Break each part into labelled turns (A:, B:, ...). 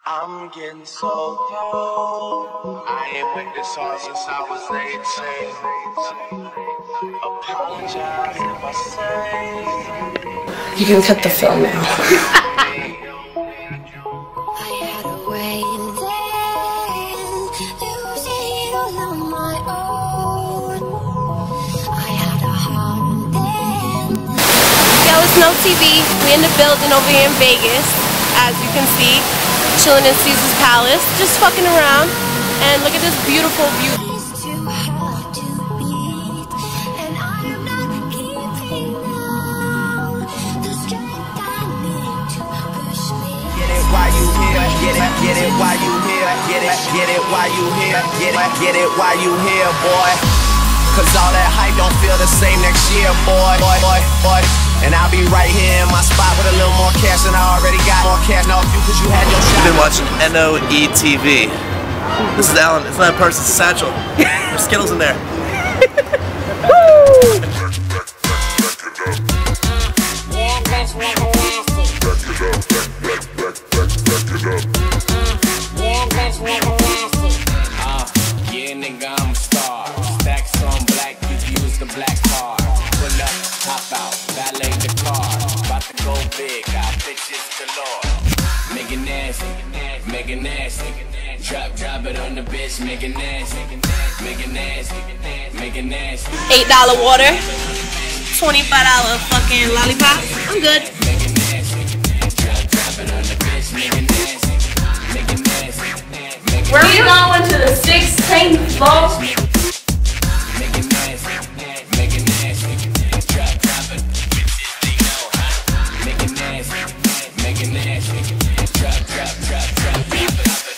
A: I'm getting so cold. I ain't with this song since I was 18. Apologize if I say.
B: You can cut the film now.
C: Yo, it's N.O.E TV. We in the building over here in Vegas, as you can see. Chilling in Caesar's Palace, just fucking around, and look at this beautiful view. Get it while you here, get it while you here, get it while you here, get it while you here, boy. Cause all that hype don't feel the same next year, boy. And I'll be right here in my spot with a little more cash than I already got. More cash now you cause you had your shot.
D: You've been watching N.O.E TV. This is Alan. It's not a person, it's a satchel. There's Skittles in there.
A: Yeah, nigga, I'm a star. Stacks on black, you use the black card. Pull up, hop out, valet the car. About to go big, got bitches galore. Make it nasty, make it nasty. Drop it on the bitch, make it nasty. Make it nasty, make it nasty.
C: $8 water, $25 fucking lollipop. I'm good.
A: Make it nasty. Drop it on the bitch, make it nasty. Make it nasty.
C: Where are we going to the 16th floor?
A: Make it nasty, make it nasty. Drop it. Make it nasty, make it nasty. Drop it.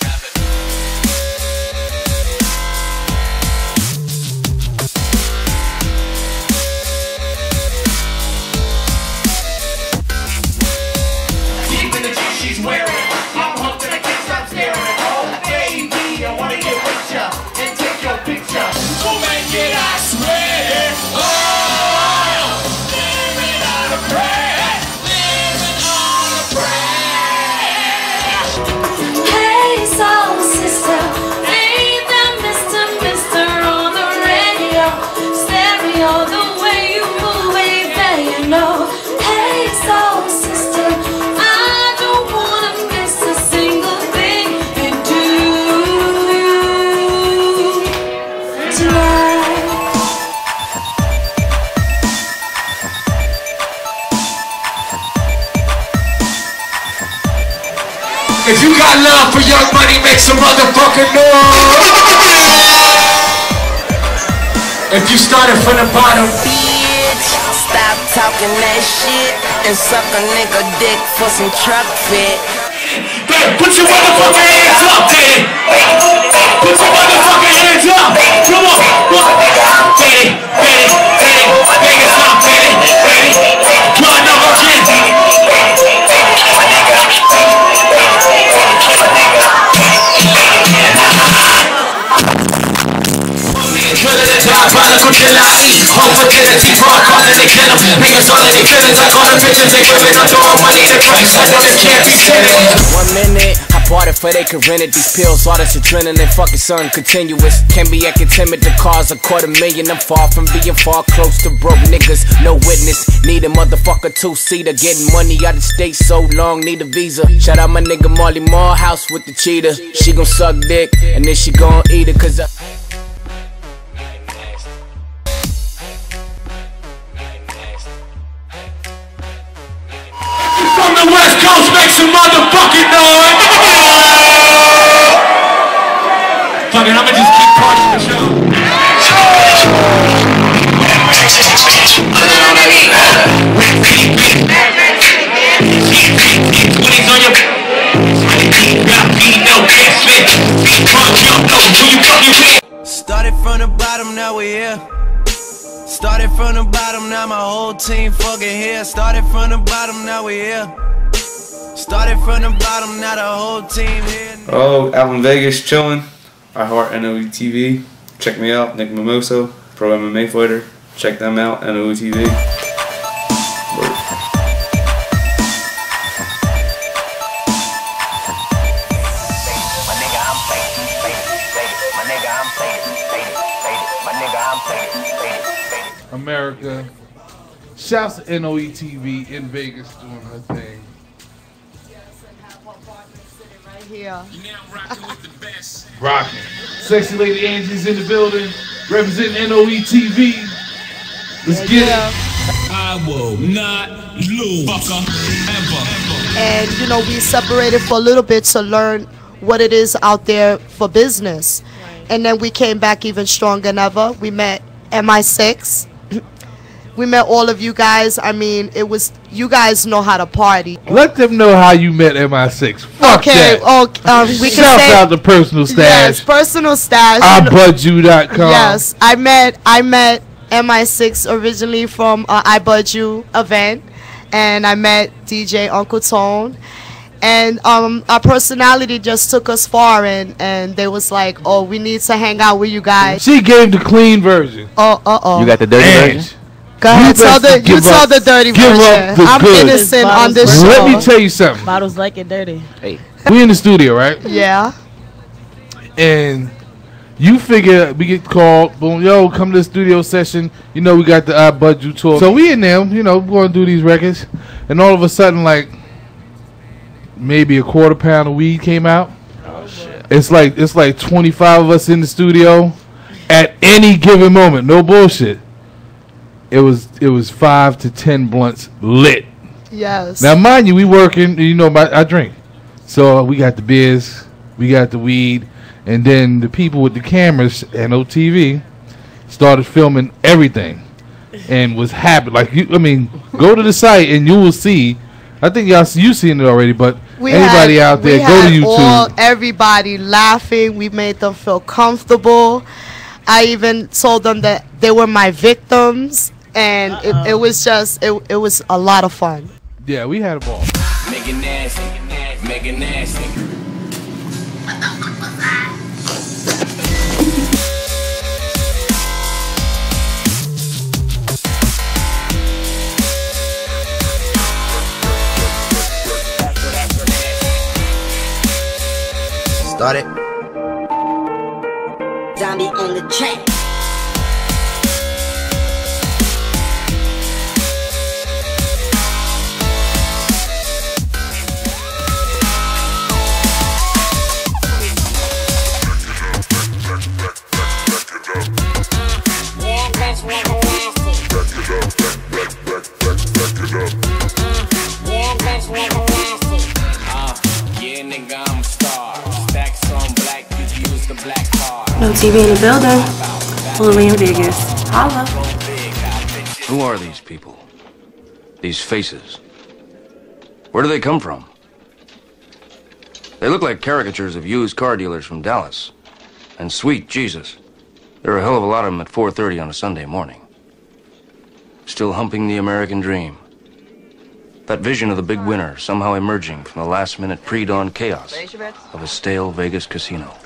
A: Deep in the jeans she's wearing, I'm pumped and I can't stop staring. Oh baby, I wanna get with ya and take your picture. We'll make it, I swear. Oh, living on a prayer, living on a prayer.
C: Hey, soul sister, ain't that Mr. on the radio? Stereo, the way you move, baby, you know. Hey, soul sister, I don't wanna miss a single thing you do tonight.
A: If you got love for Young Money, make some motherfucking noise. If you started from the bottom,
E: Bitch, stop talking that shit and suck a nigga dick for some TRUKFIT.
A: baby, put your motherfucking hands up, Daddy. Put your motherfucking hands up. Come on, Daddy, big as up, Daddy. Your number again. Prodigal killer, I eat home fertility, fraud, calling they kill 'em. Niggas all of they feelings, I call them bitches, they giving up all money to Christ, I know they can't be kidding.
E: 1 minute, I bought it for they could rent it. These pills, all this adrenaline, fucking son, continuous. Can't be acting timid to cause $250,000. I'm far from being far close to broke niggas. No witness, need a motherfucker 2-seater. Getting money out of state so long, need a visa. Shout out my nigga Marley Morehouse with the cheetah. She gon' suck dick, and then she gon' eat it, cause
A: From the West Coast, make some motherfucking noise. Fuck it, I'ma just keep partying the show.
E: started from the bottom, now we here. Started from the bottom, now my whole team fucking here. Started from the bottom, now we here. Started from the bottom, now the whole team here.
F: Oh, out in Vegas chilling. I heart N.O.E TV. Check me out, Nick Mimoso, pro MMA fighter. Check them out, N.O.E TV.
G: America. Shouts to N.O.E TV in Vegas doing her thing.
H: Right here.
G: Rocking. Sexy Lady Angie's in the building, representing N.O.E TV. Let's get it.
I: I will not lose, fucker, ever.
H: And you know, we separated for a little bit to learn what it is out there for business. And then we came back even stronger than ever. We met MI6. We met all of you guys. I mean, it was, you guys know how to party.
G: Let them know how you met MI6. Fuck
H: okay,
G: that.
H: We can
G: Shout
H: say,
G: out to Personal Stash.
H: Yes, Personal Stash.
G: iBudYou.com.
H: Yes, I met MI6 originally from iBudYou event, and I met DJ Uncle Tone. And our personality just took us far, and they was like, oh, we need to hang out with you guys.
G: She gave the clean version.
H: Oh.
J: You got the dirty version?
H: Go ahead, tell the dirty version. I'm innocent on this show.
G: Let me tell you something.
K: Bottles like it dirty.
J: Hey.
G: We in the studio, right?
H: Yeah.
G: And you figure we get called, boom, yo, come to the studio session. You know, we got the iBudYou tour. So we in there, you know, we're going to do these records. And all of a sudden, like, maybe a quarter pound of weed came out.
J: Oh, shit.
G: It's like 25 of us in the studio at any given moment. No bullshit. It was 5 to 10 blunts lit.
H: Yes.
G: Now, mind you, we working. You know, I drink, so we got the beers, we got the weed, and then the people with the cameras, N.O.E TV, started filming everything, and was happy. Like I mean, go to the site and you will see. I think you seen it already, but anybody out there, go to YouTube.
H: Everybody laughing. We made them feel comfortable. I even told them that they were my victims. And it was just, it was a lot of fun.
G: Yeah, we had a ball.
A: Make it nasty, make it nasty.
C: Start it.
L: Zombie on the track.
B: N.O.E TV in the building. All the way in Vegas. Holla.
M: Who are these people? These faces? Where do they come from? They look like caricatures of used car dealers from Dallas. And sweet Jesus, there are a hell of a lot of them at 4:30 on a Sunday morning. Still humping the American dream. That vision of the big winner somehow emerging from the last-minute pre-dawn chaos of a stale Vegas casino.